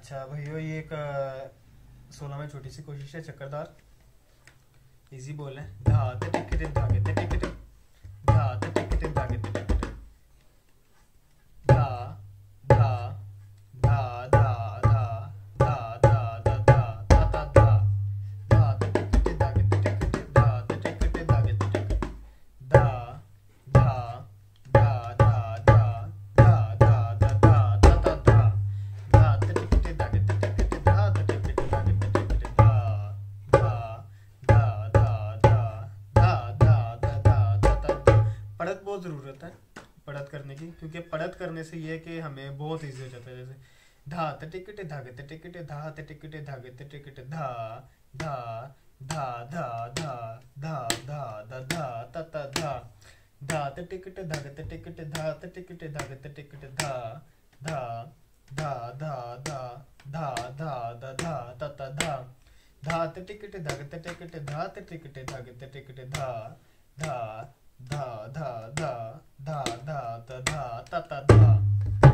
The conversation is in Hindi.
अच्छा भाइयों, ये एक 16 में छोटी सी कोशिश है, चक्करदार। इजी बोल है। धा ते टिक टिक धागे ते टिक टिक, धा ते टिक टिक धागे ते टिक टिक, धा धा धा धा धा धा धा धा धा धा धा धा, धा ते टिक टिक धागे ते टिक टिक, धा ते टिक टिक धागे ते टिक टिक, धा धा धा धा धा धा धा धा धा धा धा धा, धा ते टिक टिक धागे ते टिक टिक, धा ते टिक टिक धागे ते टिक टिक, धा धा धा धा धा धा धा धा धा धा धा। पढ़त बहुत ज़रूरत है पढ़त करने की, क्योंकि पढ़त करने से ये है कि हमें बहुत ईजी हो जाता है। जैसे धा ते टिकटे धागे ते टिकटे, धा ते टिकटे धागे ते टिकटे, धा धा धा धा धा धा धा धा धा ता ता धा, धा ते टिकटे धागे ते टिकटे, धा ते टिकटे धागे ते टिकटे, धा धा धा धा धा धा धा धा धा ता ता धा, धा ते टिकटे धागे ते टिकटे, धा ते टिकटे धागे ते टिकटे, धा धा धा धा धा धा धा धा धा ता ता धा।